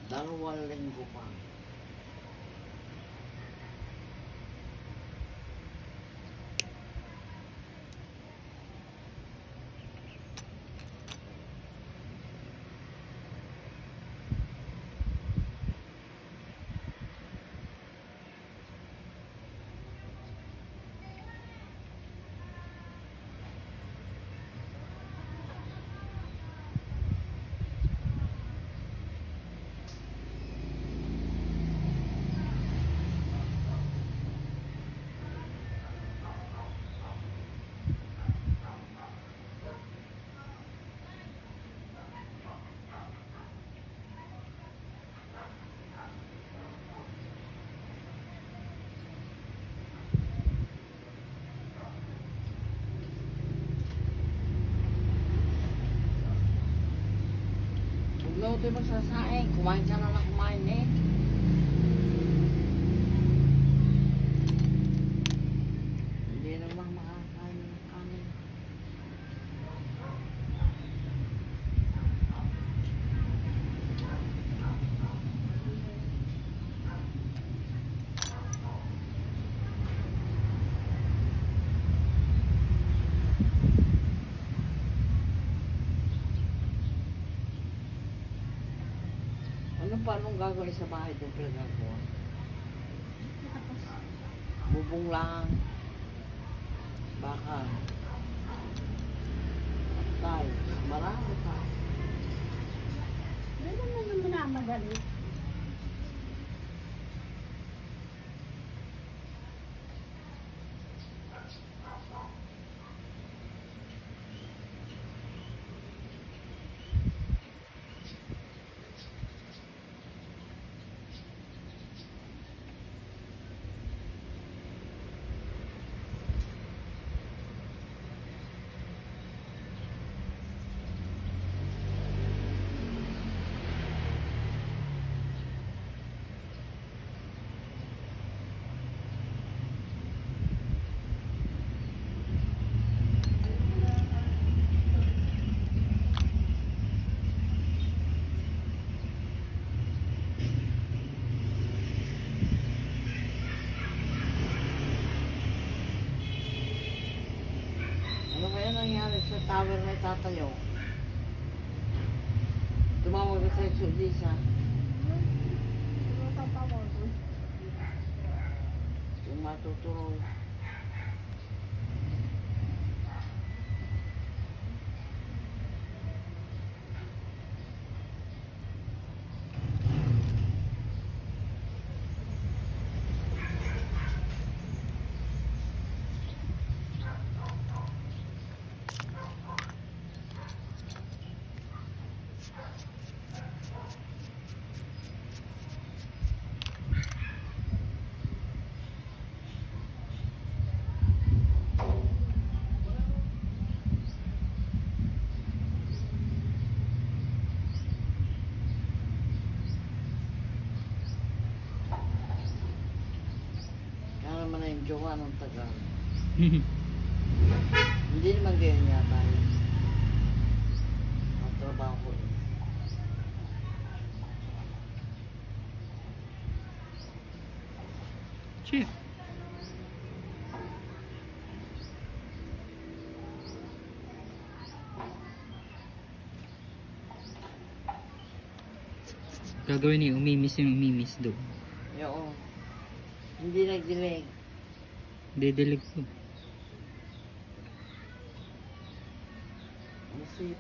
2 linggo pa. No, di ba sasaing? Kumain ka na kumain eh. Hindi naman makakain ng kanin. Paano gagawin sa bahay doon pinagagawa? Bubong lang. Baka. Tayo. Marami pa. Hindi naman minamadali. Sa tower na itatayo. Tumawag ka sa Lisa. Yung matuturo. Naman na yung jowa ng tagal. Hindi naman ganyan yata yun. Ang trabaho ko yun. Chief. Gagawin niya, umimis yung umimis doon. Oo. Hindi nagdilig. Didilig ko. Masip.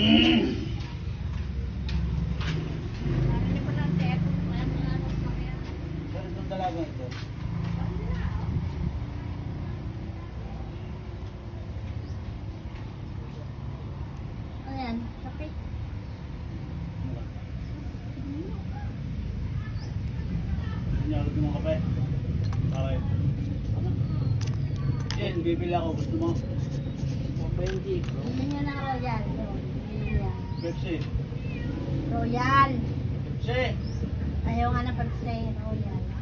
Ganitong dalaga ito. Ayan, kape. Inyalog mo kape. Okay. Jen, bibili ako. Gusto mo? 20. Bili niyo ng Royal. Royal. Pepsi. Royal. Pepsi. Ayaw nga ng Pepsi. Royal.